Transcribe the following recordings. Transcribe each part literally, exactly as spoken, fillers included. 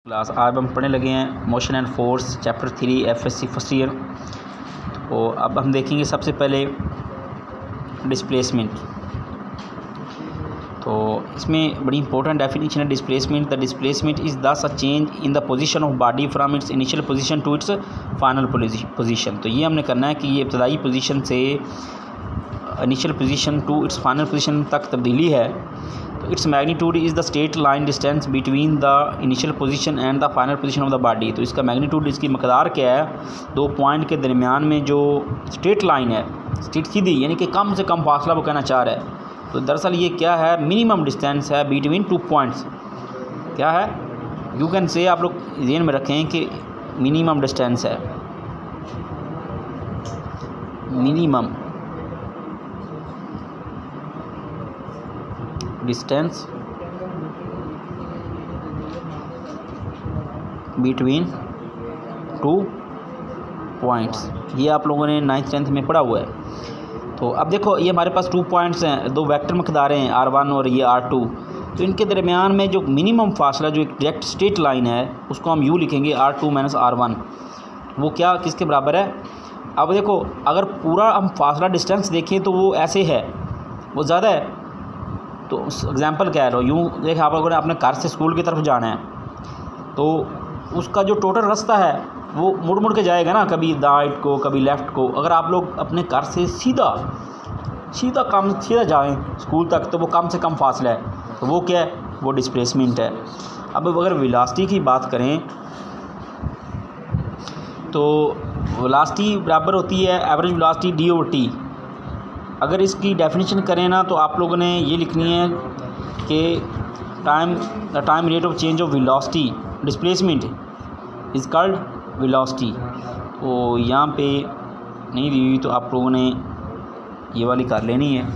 Class आज हम पढ़ने लगे हैं motion and force chapter three FSC first year. तो अब हम देखेंगे सबसे पहले डिस्प्लेसमेंट। तो इसमें बड़ी इंपॉर्टेंट डेफिनेशन है displacement. The displacement is this a change in the position of body from its initial position to its final position. तो ये हमने करना है कि ये इब्तदाई पोजीशन से initial position to its final position तक तब्दीली है। तो its magnitude is the straight line distance between the initial position and the final position of the body. तो इसका मैग्नीट्यूड, इसकी मकदार क्या है, दो पॉइंट के दरमियान में जो स्ट्रेट लाइन है, स्ट्रेट सीधी, यानी कि कम से कम फासला वो कहना चाह रहा है। तो दरअसल ये क्या है, मिनिमम डिस्टेंस है बिटवीन टू पॉइंट्स। क्या है, यू कैन से, आप लोग ध्यान में रखें कि मिनिमम डिस्टेंस है, minimum distance between two points. ये आप लोगों ने नाइन्थ टेंथ में पढ़ा हुआ है। तो अब देखो, ये हमारे पास टू पॉइंट्स हैं, दो वेक्टर मकदारें हैं आर वन और ये आर टू। तो इनके दरमियान में जो मिनिमम फासला, जो एक डायरेक्ट स्ट्रेट लाइन है, उसको हम यू लिखेंगे R two minus R one. वो क्या किसके बराबर है। अब देखो, अगर पूरा हम फासला डिस्टेंस देखें तो वो ऐसे है, वो ज़्यादा है। तो एग्जांपल क्या है, यूँ देखिए, आप लोगों ने अपने घर से स्कूल की तरफ जाना है, तो उसका जो टोटल रास्ता है वो मुड़ मुड़ के जाएगा ना, कभी राइट को कभी लेफ़्ट को। अगर आप लोग अपने घर से सीधा सीधा कम सीधा जाएं स्कूल तक, तो वो कम से कम फासला है, तो वो क्या है, वो डिस्प्लेसमेंट है। अब अगर वेलोसिटी की बात करें तो वेलोसिटी बराबर होती है average velocity D over T. अगर इसकी डेफिनेशन करें ना, तो आप लोगों ने ये लिखनी है कि time the time rate of change of velocity displacement is called velocity. तो यहाँ पे नहीं दी हुई, तो आप लोगों ने ये वाली कर लेनी है।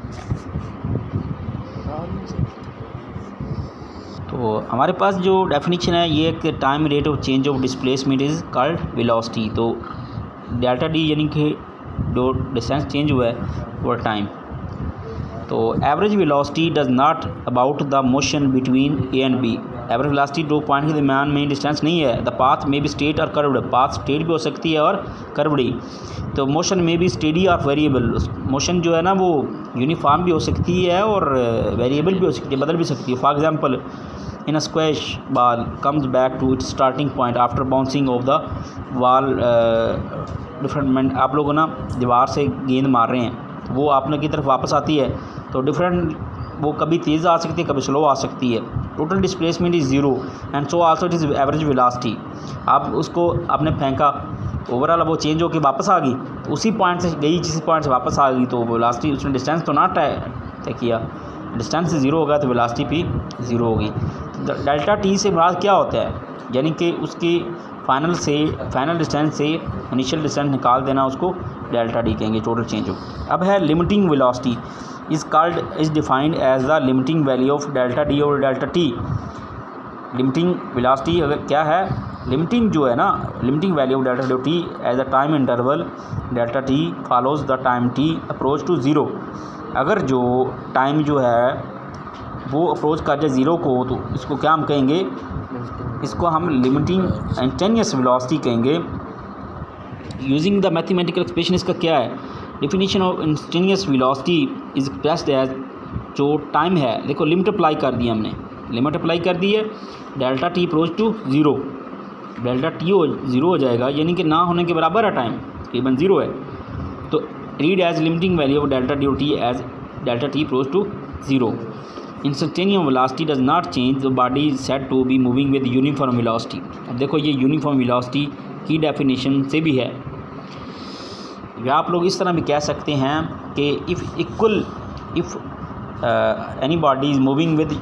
तो हमारे पास जो डेफिनेशन है ये कि time rate of change of displacement is called velocity. तो डेल्टा डी यानी कि जो डिस्टेंस चेंज हुआ है वो टाइम। तो average velocity does not about the motion between A and B. Average velocity दो पॉइंट के दरमियान में डिस्टेंस नहीं है। द पाथ में भी स्ट्रेट और कर्व्ड, पाथ स्ट्रेट भी हो सकती है और कर्व्ड। तो मोशन में भी स्टेडी और वेरिएबल, मोशन जो है ना वो यूनिफॉर्म भी हो सकती है और वेरिएबल भी हो सकती है, बदल भी सकती है। For example, in a squash ball comes back to its starting point after bouncing off the wall. Different, आप लोग ना दीवार से गेंद मार रहे हैं, तो वो आपने की तरफ वापस आती है, तो डिफरेंट, वो कभी तेज़ आ सकती है, कभी स्लो आ सकती है। Total displacement is zero and so also it is average velocity. आप उसको आपने फेंका, ओवरऑल वो चेंज होकर वापस आ गई, तो उसी पॉइंट से गई जिस पॉइंट से वापस आ गई, तो वेलोसिटी, उसने डिस्टेंस तो ना तय तय किया, डिस्टेंस ज़ीरो होगा तो वेलोसिटी भी ज़ीरो होगी। तो डेल्टा टी से मुराद क्या होता है, यानी कि उसकी फाइनल से फाइनल डिस्टेंस से इनिशियल डिस्टेंस निकाल देना, उसको डेल्टा डी कहेंगे, टोटल चेंज हो। अब है limiting velocity is called is defined as the limiting value of delta D और डेल्टा टी। लिमिटिंग वेलोसिटी अगर क्या है, लिमिटिंग जो है ना, limiting value of delta D T as the time interval delta T follows the time T approach to zero. अगर जो time जो है वो अप्रोच कर जाए ज़ीरो को, तो इसको क्या हम कहेंगे, इसको हम लिमिटिंग इंस्टेंटेनियस वेलोसिटी कहेंगे। यूजिंग द मैथमेटिकल एक्सप्रेशन, इसका क्या है, definition of instantaneous velocity is expressed as, जो टाइम है, देखो लिमिट अप्लाई कर दी हमने, लिमिट अप्लाई कर दी है, delta T approach to zero, delta T हो ज़ीरो हो जाएगा, यानी कि ना होने के बराबर है टाइम, तकरीबन ज़ीरो है। तो read as limiting value of delta D T as delta T approach to zero. Instantaneous velocity does not change, the body is said to be moving with uniform velocity. अब देखो, ये uniform velocity की definition से भी है, या आप लोग इस तरह भी कह सकते हैं कि if equal if any body is moving with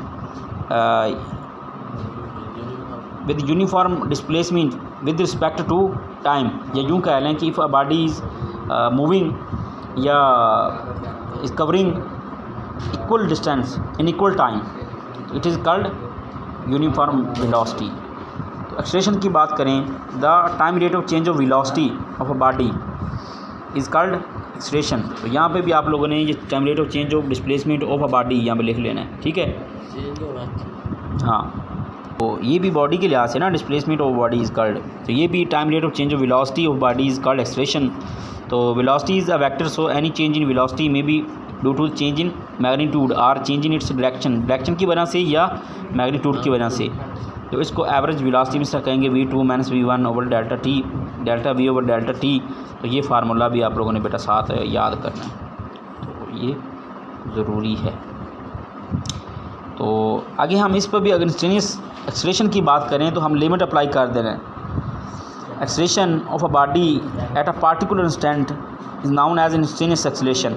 with uniform displacement with respect to time, या यूँ कह लें कि if a body is moving या is covering equal distance in equal time, it is called uniform velocity. तो expression की बात करें, the time rate of change of velocity of a body is called expression. तो यहाँ पे भी आप लोगों ने ये time rate of change of displacement of a body यहाँ पे लिख लेना है, ठीक है। हाँ, तो ये भी बॉडी के लिहाज से ना displacement of body is called. तो ये भी time rate of change of velocity of body is called acceleration. तो velocity is a vector, so any change in velocity may be due to change in magnitude और change in its direction, direction की वजह से या magnitude की वजह से। तो इसको एवरेज वेलोसिटी में से कहेंगे V two minus V one over delta T, delta V over delta T. तो ये फार्मूला भी आप लोगों ने बेटा साथ याद करना है, तो ये ज़रूरी है। तो आगे हम इस पर भी अगर इंस्टेंटेनियस एक्सेलरेशन की बात करें तो हम लिमिट अप्लाई कर दे रहे हैं। Acceleration of a body at a particular instant is known as instantaneous acceleration.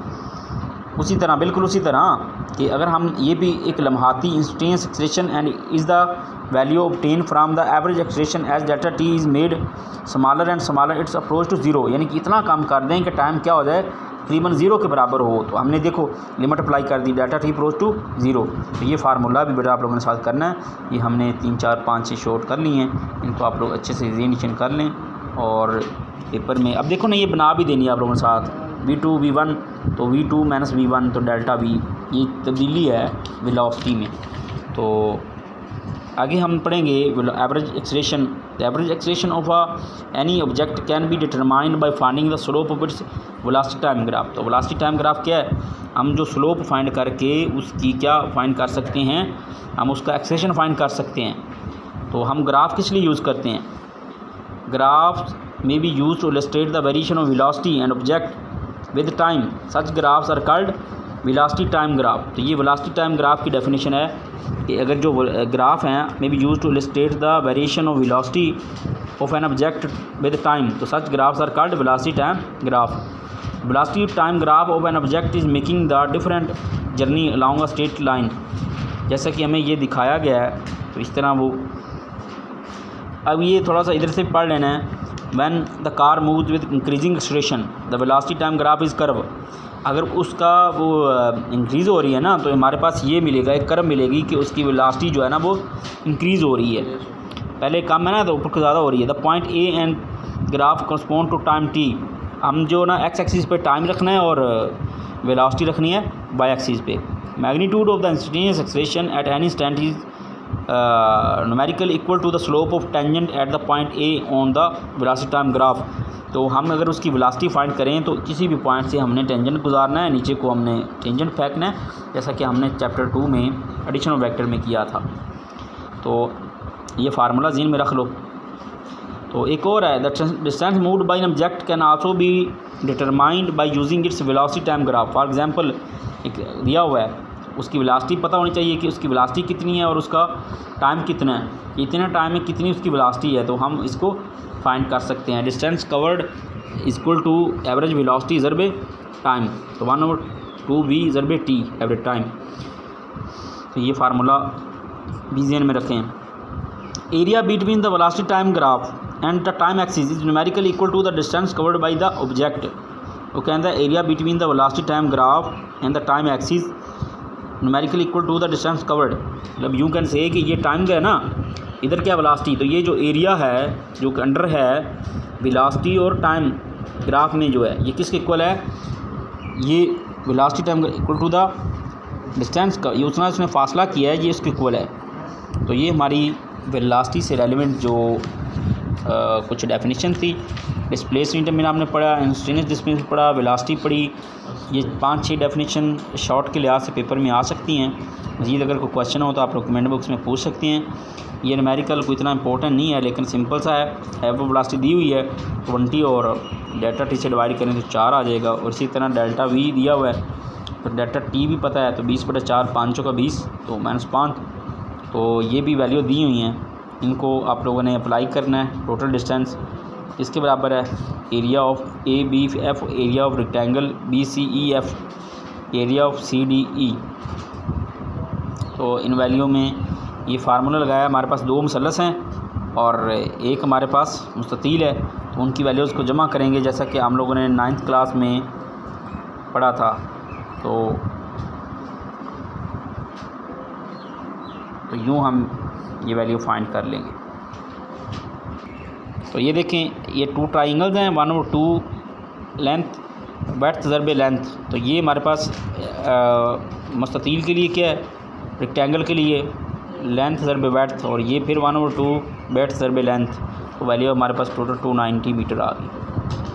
उसी तरह बिल्कुल उसी तरह कि अगर हम ये भी एक लम्हाती instantaneous acceleration and is the value obtain from the average acceleration as delta T is made smaller and smaller its approach to zero, यानी कि इतना कम कर दें कि टाइम क्या हो जाए तकरीबन ज़ीरो के बराबर हो। तो हमने देखो लिमिट अप्लाई कर दी, delta T approach to zero. तो ये फार्मूला भी बेटा आप लोगों ने साथ करना है। ये हमने तीन चार पाँच छः शॉर्ट कर लिए हैं, इनको आप लोग अच्छे से रिविजन कर लें और पेपर में अब देखो ना ये बना भी देनी है आप लोगों के साथ। वी टू वी वन तो V two minus V one तो डेल्टा वी, ये तब्दीली है वेलोसिटी में। तो आगे हम पढ़ेंगे average acceleration. The average acceleration of a any object can be determined by finding the slope of its velocity time graph. तो वेलोसिटी टाइम ग्राफ क्या है, हम जो स्लोप फाइंड करके उसकी क्या फाइंड कर सकते हैं, हम उसका एक्सेलरेशन फाइंड कर सकते हैं। तो हम ग्राफ किस लिए यूज़ करते हैं, graphs may be used to illustrate the variation of velocity and object with time. Such graphs are called velocity time graph। तो ये velocity time graph की डेफिनेशन है कि अगर जो ग्राफ हैं may be used to illustrate the variation of velocity of an object with time, तो such graphs are called velocity time graph। velocity time graph of an object is making the different journey along a straight line। जैसा कि हमें ये दिखाया गया है, तो इस तरह वो अब ये थोड़ा सा इधर से पढ़ लेना है। When the car moves with increasing acceleration, the velocity time graph is curve। अगर उसका वो इंक्रीज़ हो रही है ना तो हमारे पास ये मिलेगा, एक कर्व मिलेगी कि उसकी वेलोसिटी जो है ना वो इंक्रीज़ हो रही है, पहले कम है ना तो ऊपर को ज़्यादा हो रही है। The point A and graph correspond to time T. हम जो ना एक्स एक्सिस पे टाइम रखना है और वेलोसिटी रखनी है वाई एक्सिस पे। Magnitude of the instantaneous acceleration at any instant is numerical equal to the slope of tangent at the point A on the velocity time graph. तो हम अगर उसकी वेलोसिटी फाइंड करें तो किसी भी पॉइंट से हमने टेंजेंट गुजारना है, नीचे को हमने टेंजेंट फेंकना है, जैसा कि हमने चैप्टर टू में एडिशन ऑफ वेक्टर में किया था। तो ये फार्मूला ज़हन में रख लो। तो एक और है, the distance moved by an object can also be determined by using its velocity time graph. For example एक दिया हुआ है, उसकी वेलोसिटी पता होनी चाहिए कि उसकी वेलोसिटी कितनी है और उसका टाइम कितना है, इतना टाइम में कितनी उसकी वेलोसिटी है, तो हम इसको फाइंड कर सकते हैं। Distance covered equal to average velocity ज़रबे टाइम, तो वन ओवर टू वी ज़रबे टी एवरेज टाइम। तो ये फार्मूला भी ज़हन में रखें। Area between the velocity time graph and the time axis is numerically equal to the distance covered by the object. वो कहता है area between the velocity time graph and the time axis numerically equal to the distance covered. मतलब you can say कि ये time क्या है ना, इधर क्या वेलोसिटी, तो ये जो एरिया है जो अंडर है वेलोसिटी और टाइम ग्राफ में जो है ये किसके इक्वल है, ये velocity time equal to the distance का, ये उतना इसने फासला किया है, ये इसके इक्वल है। तो ये हमारी वेलोसिटी से रेलिवेंट जो आ, कुछ डेफिनेशन थी। डिस्प्लेसमेंट में आपने पढ़ा, इंस्टेंटेनियस डिस्प्लेसमेंट पढ़ा, वेलोसिटी पढ़ी। ये पांच छः डेफिनेशन शॉर्ट के लिहाज से पेपर में आ सकती हैं। मज़ीद अगर कोई क्वेश्चन हो तो आप लोग कमेंट बॉक्स में पूछ सकते हैं। ये न्यूमेरिकल कोई इतना इंपॉर्टेंट नहीं है, लेकिन सिंपल सा है। एफ वेलोसिटी दी हुई है ट्वेंटी और डेल्टा टी से डिवाइड करें तो चार आ जाएगा, और इसी तरह डेल्टा वी दिया हुआ है तो डेल्टा टी भी पता है, तो बीस बटा चार पाँचों का बीस तो माइनस पाँच। तो ये भी वैल्यू दी हुई हैं, इनको आप लोगों ने अप्लाई करना है। टोटल डिस्टेंस इसके बराबर है area of A B F, area of rectangle B C E F, area of C D E. तो इन वैल्यू में ये फार्मूला लगाया। हमारे पास दो मुसल्लस हैं और एक हमारे पास मुस्ततील है, तो उनकी वैल्यूज़ को जमा करेंगे जैसा कि हम लोगों ने नाइन्थ क्लास में पढ़ा था। तो तो यूँ हम ये वैल्यू फाइंड कर लेंगे। तो ये देखें, ये टू ट्राइंगल्स हैं, वन और टू लेंथ बैथ ज़रबे लेंथ। तो ये हमारे पास मुस्ततील के लिए क्या है, रेक्टेंगल के लिए लेंथ ज़रबे बैट्थ, और ये फिर वन ओवर टू बैट्थ ज़रबे लेंथ, तो वैल्यू हमारे पास टोटल टू नाइन्टी मीटर आ गई।